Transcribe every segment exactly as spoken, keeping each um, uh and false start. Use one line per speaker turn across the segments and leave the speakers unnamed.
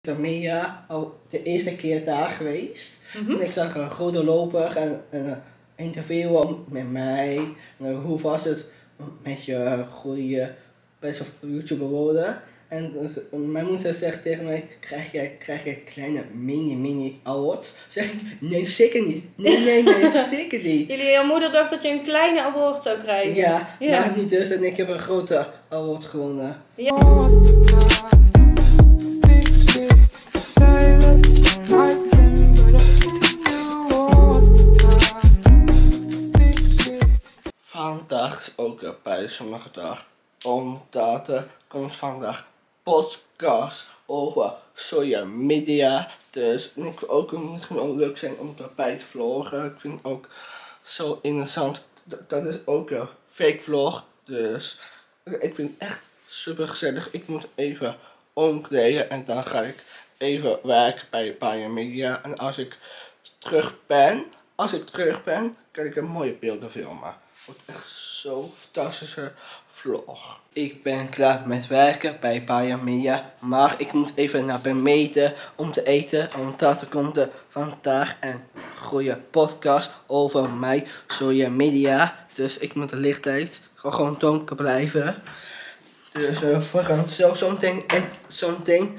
Mia al de eerste keer daar geweest.
Mm-hmm.
En ik zag een grote loper en, en een interview met mij. En hoe was het met je goede best of YouTuber worden? En uh, mijn moeder zegt tegen mij, krijg je, krijg je kleine mini mini awards? Zeg ik, nee zeker niet. Nee, nee, nee, zeker niet.
Jullie jouw moeder dacht dat je een kleine award zou krijgen.
Ja,
ja.
maar niet dus en ik heb een grote award gewonnen.
Ja.
Vandaag is ook een bijzondere dag, omdat er komt vandaag podcast over social media. Dus ik vind ook misschien ook leuk zijn om erbij te vloggen. Ik vind het ook zo interessant. Dat, dat is ook een fake vlog. Dus ik vind het echt super gezellig. Ik moet even omkleden en dan ga ik even werken bij Paya Media. En als ik terug ben, als ik terug ben, kan ik een mooie beelden filmen. Het wordt echt zo'n fantastische vlog. Ik ben klaar met werken bij Paya Media, maar ik moet even naar beneden om te eten, omdat er komt er vandaag een goede podcast over mij, social media. Dus ik moet de licht uit, gewoon donker blijven. Dus uh, we gaan zo zo'n ding, zo'n ding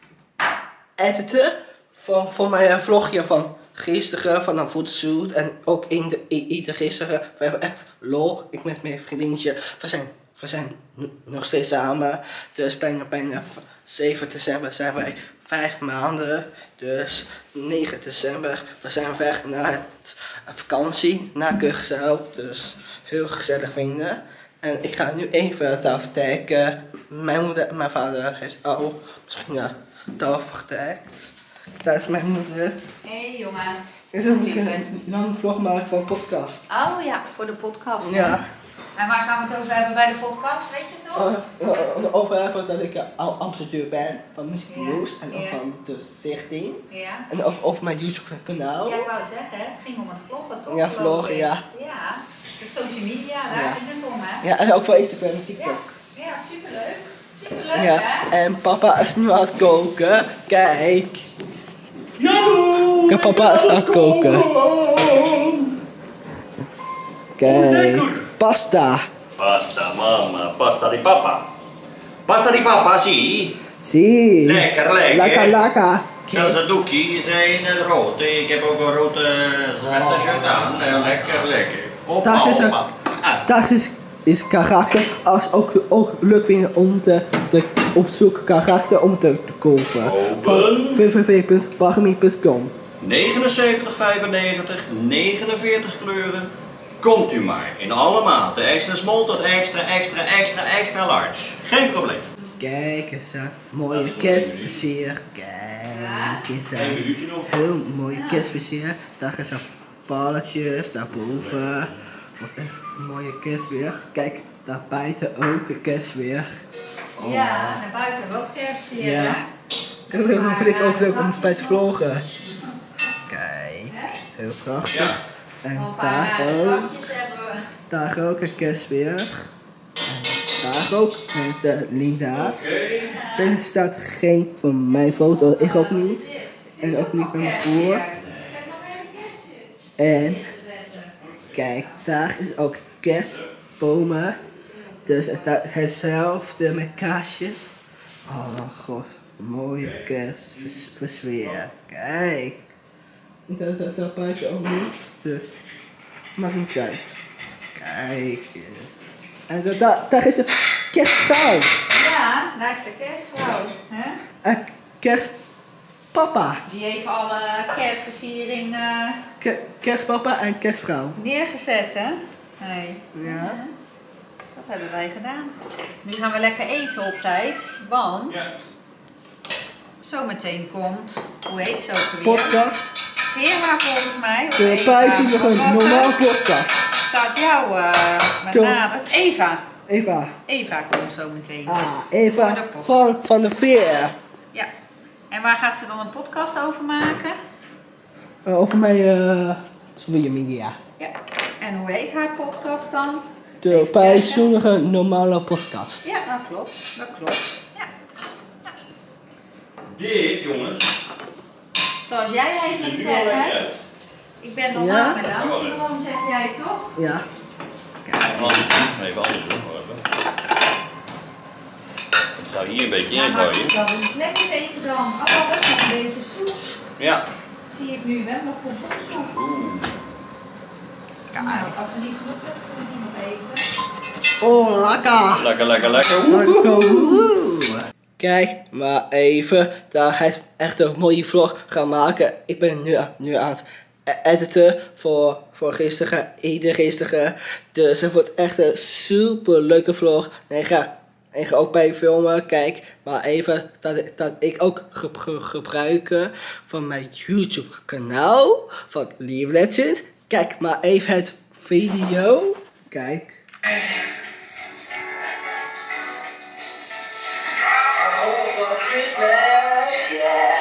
editen voor, voor mijn vlogje van gisteren, van een fotoshoot en ook in de, ieder gisteren. We hebben echt lol, ik met mijn vriendinnetje, we zijn, we zijn n- nog steeds samen. Dus bijna, bijna zeven december zijn wij vijf maanden. Dus negen december, we zijn weg naar het vakantie, naar Curaçao. Dus heel gezellig vinden. En ik ga nu even daar vertrekken. Mijn moeder en mijn vader heeft al misschien een daar vertrekt. Daar is mijn moeder.
Hé hey, jongen.
Ik wil een lange vlog maken voor een podcast.
Oh ja, voor de podcast.
Ja.
En waar gaan we het over hebben bij de podcast, weet je het nog?
Uh, uh, over hebben dat ik al ambassadeur ben van Music
Ja.
News en ook
Ja.
van de stichting.
Ja.
En over, over mijn YouTube kanaal.
Ja, ik wou zeggen, het ging om het vloggen toch?
Ja,
geloof
vloggen,
ik?
ja.
Ja, de social media, daar
Ja.
ging het om hè?
Ja, en ook voor Instagram en TikTok.
Ja, ja superleuk. Superleuk
Ja,
hè?
en papa is nu aan het koken. Kijk. Kijk, papa is aan het koken. Kijk, pasta.
Pasta, mamma, pasta di papa. Pasta di papa, sì.
Zie.
Lekker, lekker.
Lekker, lekker.
Zelfs de doekjes zijn uh, rood. Ik heb ook een rode uh, zwarte shirt aan. Uh, lekker, lekker. Hoppa,
Dat is een-
hoppa. Ah.
Dat is, is karakter. Als ook, ook leuk vinden om te, te opzoeken karakter om te, te kopen. Van
Open.
w w w punt bagami punt com.
negenenzeventig vijfennegentig, negenenveertig kleuren. Komt u maar. In alle maten. Extra small tot extra, extra, extra, extra large. Geen probleem.
Kijk eens aan.
Dat
Mooie
is een
kerstversier. Kijk eens
Eén
aan.
minuutje nog.
Heel mooie kerstversier. Daar is een balletjes daarboven. Wat echt een mooie kerstweer. Kijk, daar buiten ook een kerstweer. Oh.
Ja, naar buiten hebben we ook kerstvier.
Ja. Dat vind ik ook leuk om bij te vloggen. Kijk, heel prachtig. En
Nog een
daar
paar
ook,
zakjes hebben we.
daar ook een kerstweer. En daar ook met de Linda's. Er staat geen van mijn foto, ik ook niet. En ook niet met mijn broer.
Ik heb nog geen kerstje.
En kijk, daar is ook kerstbomen. Dus het, hetzelfde met kaarsjes. Oh god, mooie kerstversfeer. Kijk. Dat, dat, dat buiten ook niet, dus maakt niet uit. Kijk eens. En da, da, daar is een kerstvrouw.
Ja, daar is de kerstvrouw. Hè?
Een kerstpapa.
Die heeft alle kerstversiering uh,
Ke- kerstpapa en kerstvrouw.
neergezet, hè? Nee.
Ja.
Dat hebben wij gedaan. Nu gaan we lekker eten op tijd, want
Ja.
zometeen komt, hoe heet ze ook weer?
Podcast.
Vera volgens mij. of
De
Eva.
prijs is nog een
Wat,
normaal
uh,
podcast.
Staat jou uh,
Tom.
benaderd. Eva.
Eva.
Eva komt zometeen.
Ah,
Voor
Eva
de post.
van, van de veer.
Ja. En waar gaat ze dan een podcast over maken?
Uh, over mijn uh, social media.
Ja. En hoe heet haar podcast dan?
De bijzondere normale podcast.
Ja, dat klopt. Dat klopt. Ja.
Dit, jongens,
Zoals jij
ziet er
eigenlijk
nu al
zegt,
lekker
hè?
uit.
Ik ben normaal
Ja?
met Down-syndroom, zeg jij toch?
Ja.
Anders doen, even anders doen. Hoor. Ik ga hier een beetje
Ja, maar
ingooien.
dan is het lekker eten dan. Oh, dat is nog een beetje soep.
Ja.
Zie ik nu, we hebben nog komkommersoep.
Oeh.
Nou, als we die genoeg hebben, kunnen we die nog eten.
Oh, lekker.
Lekker, lekker, lekker. Oeh.
Lekker. Woehoe. Kijk maar even, daar hij echt een mooie vlog gaan maken. Ik ben nu, nu aan het editen voor, voor gisteren, ieder gisteren. Dus het wordt echt een super leuke vlog. En ik ga, ik ga ook bij filmen. Kijk maar even dat, dat ik ook ge, ge, gebruiken van mijn YouTube kanaal van Liam Legend. Kijk maar even het video. Kijk. Christmas, yeah.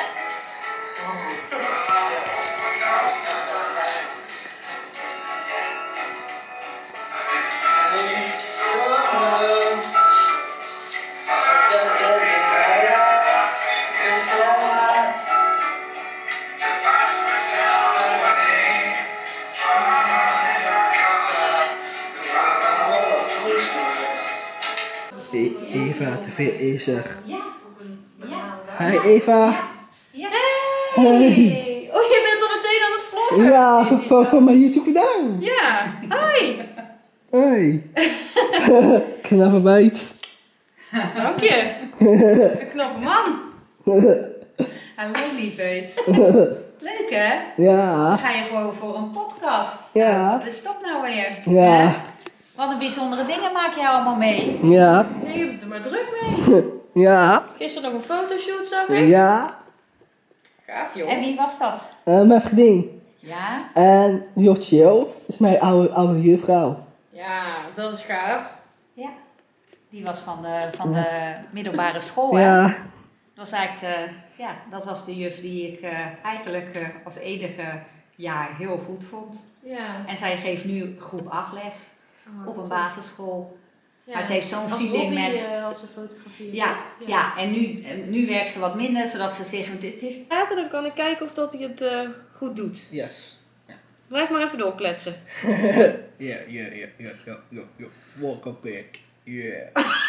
Eva T V is er.
Ja. Ja.
Hi Eva.
Ja.
Hey! Oh, je bent al meteen aan het vloggen?
Ja, van, van, van mijn YouTube kanaal.
Ja. Hi!
Hoi. Knappe meid.
Dank je. Een knappe man.
Hallo lieverd. Leuk hè?
Ja.
Dan ga je gewoon voor een podcast.
Ja.
Wat is dat nou weer?
Ja.
Wat een bijzondere dingen maak je allemaal mee.
Ja.
Nee, je bent er maar druk mee.
Ja.
Gisteren nog een fotoshoot, zag ik.
Ja.
Gaaf, joh.
En wie was dat?
Uh, mijn vriendin.
Ja.
En Jotje is mijn oude, oude juffrouw.
Ja, dat is gaaf.
Ja. Die was van de, van de middelbare school hè?
Ja.
Dat was eigenlijk de, ja, dat was de juf die ik uh, eigenlijk uh, als enige jaar heel goed vond.
Ja.
En zij geeft nu groep acht les
Oh,
op een
top.
basisschool.
Ja.
Maar ze heeft zo'n
Als
feeling
hobby,
met...
uh, had ze fotografie.
Ja, ja. en nu, nu werkt ze wat minder, zodat ze zich... Dit is...
Later dan kan ik kijken of dat hij het uh, goed doet.
Yes.
Blijf maar even doorkletsen.
Ja, ja, ja, ja, ja, ja, ja. Walk up back. Yeah.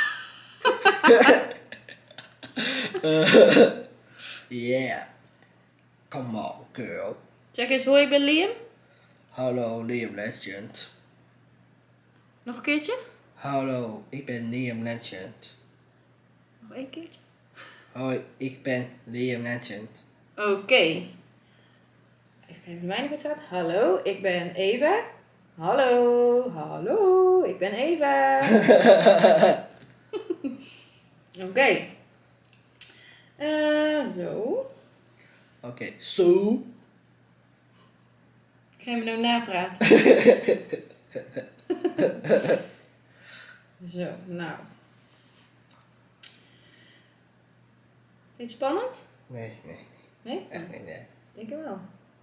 uh, yeah. Come on, girl.
Zeg eens, hoi, ik ben Liam.
Hallo, Liam Legend.
Nog een keertje?
Hallo, ik ben Liam Legend.
Nog één keertje?
Hoi, ik ben Liam Legend.
Oké. Okay. Even kijken of mij goed staat. Hallo, ik ben Eva. Hallo, hallo, ik ben Eva. Oké. Okay. Uh, zo.
Oké, okay, zo.
Ik ga je me nou napraten. Zo, nou. Vind je het spannend?
Nee, nee.
Nee?
Echt niet, nee.
Ik wel.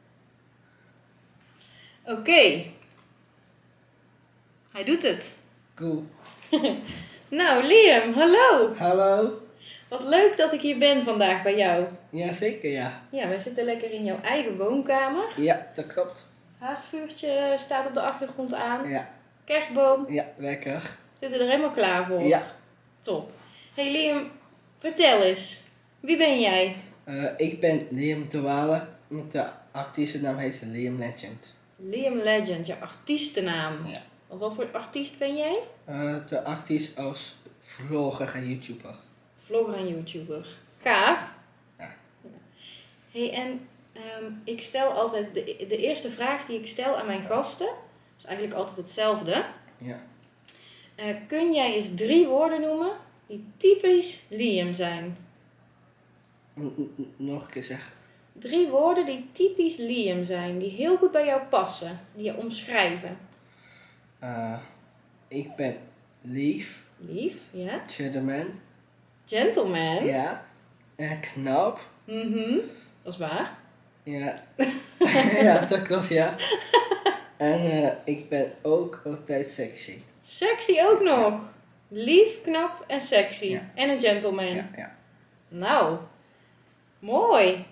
Oké. Okay. Hij doet het.
Cool.
Nou, Liam, hallo.
Hallo.
Wat leuk dat ik hier ben vandaag bij jou.
Jazeker, ja.
Ja, wij zitten lekker in jouw eigen woonkamer.
Ja, dat klopt.
Haardvuurtje staat op de achtergrond aan.
Ja.
Kerstboom.
Ja, lekker.
Zitten er helemaal klaar voor.
Ja.
Top. Hey Liam, vertel eens. Wie ben jij?
Uh, ik ben Liam de Walen. Met de artiestennaam heet Liam Legend.
Liam Legend, je artiestennaam.
Ja.
Want wat voor artiest ben jij?
Uh, de artiest als vlogger en YouTuber.
Vlogger en YouTuber. Gaaf.
Ja.
Hey, en um, ik stel altijd, de, de eerste vraag die ik stel aan mijn gasten, is eigenlijk altijd hetzelfde.
Ja.
Uh, kun jij eens drie woorden noemen die typisch Liam zijn?
N- n- nog een keer zeggen.
Drie woorden die typisch Liam zijn, die heel goed bij jou passen, die je omschrijven.
Uh, ik ben lief.
Lief, ja.
Gentleman.
Gentleman.
Ja. En knap.
Mhm. Dat is waar.
Ja. Ja, dat klopt, ja. En uh, ik ben ook altijd sexy.
Sexy ook nog. Lief, knap en sexy.
Ja.
En een gentleman.
Ja, ja.
Nou, Mooi.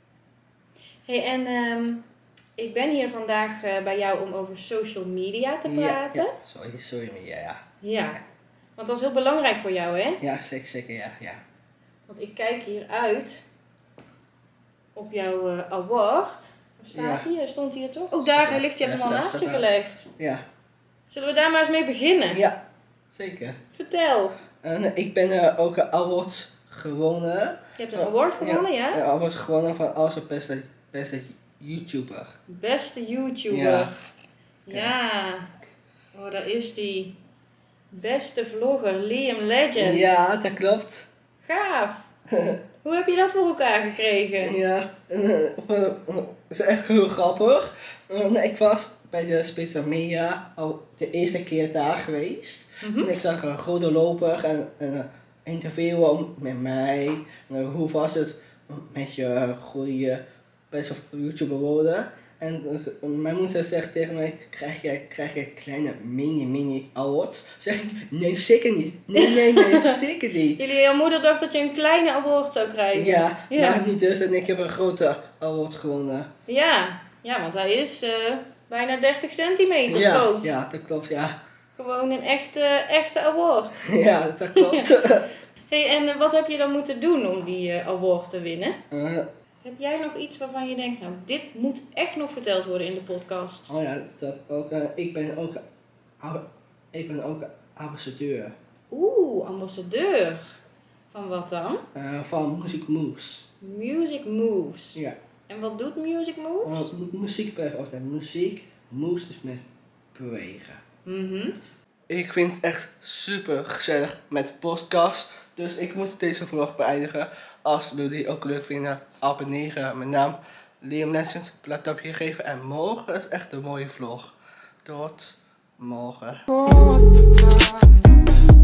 Hey, en ehm, ik ben hier vandaag uh, bij jou om over social media te praten.
Ja, ja. Sorry, sorry, ja, ja.
Ja, want dat is heel belangrijk voor jou, hè?
Ja, zeker, zeker, ja, ja.
Want ik kijk hier uit op jouw uh, award. Waar staat
Ja.
hij? Hij stond hier toch? Oh, daar, hij ligt je
Ja,
helemaal
staat-
naast je
staat daar.
gelegd.
Ja,
Zullen we daar maar eens mee beginnen?
ja, zeker.
Vertel.
En ik ben uh, ook een award gewonnen.
Je hebt een award gewonnen, ja?
Een award gewonnen van als beste, beste YouTuber.
Beste YouTuber.
Ja.
Ja. Oh, daar is die. Beste vlogger, Liam Legend.
Ja, dat klopt.
Gaaf. Hoe heb je dat voor elkaar gekregen?
Ja, het is echt heel grappig. Uh, ik was bij de Special Media al de eerste keer daar geweest.
Mhm.
En ik zag een grote loper en een interview met mij. En, uh, hoe was het met je goede best YouTuber worden? En uh, mijn moeder zegt tegen mij, krijg jij, krijg jij kleine mini mini awards? Zeg ik, nee zeker niet. Nee, nee, nee, zeker niet.
Jullie jouw moeder dacht dat je een kleine award zou krijgen.
Ja,
Ja.
maar niet dus. En ik heb een grote award gewonnen.
Ja, ja, want hij is uh, bijna dertig centimeter
Ja,
groot.
ja, dat klopt, ja.
Gewoon een echte, echte award.
Ja, dat klopt.
Hey, en uh, wat heb je dan moeten doen om die uh, award te winnen?
Uh,
Heb jij nog iets waarvan je denkt, nou, dit moet echt nog verteld worden in de podcast?
oh ja, dat ook. Uh, ik ben ook, uh, ik ben ook ambassadeur
Oeh, ambassadeur. Van wat dan?
uh, van Music Moves.
Music Moves.
Ja.
En wat doet Music Moves?
Uh, mu- muziek blijft altijd muziek. Moves is met bewegen.
Mhm.
Ik vind het echt super gezellig met de podcast. Dus ik moet deze vlog beëindigen. Als jullie ook leuk vinden, abonneren. Mijn naam Liam Legend. Laat een duimpje geven. En morgen is echt een mooie vlog. Tot morgen.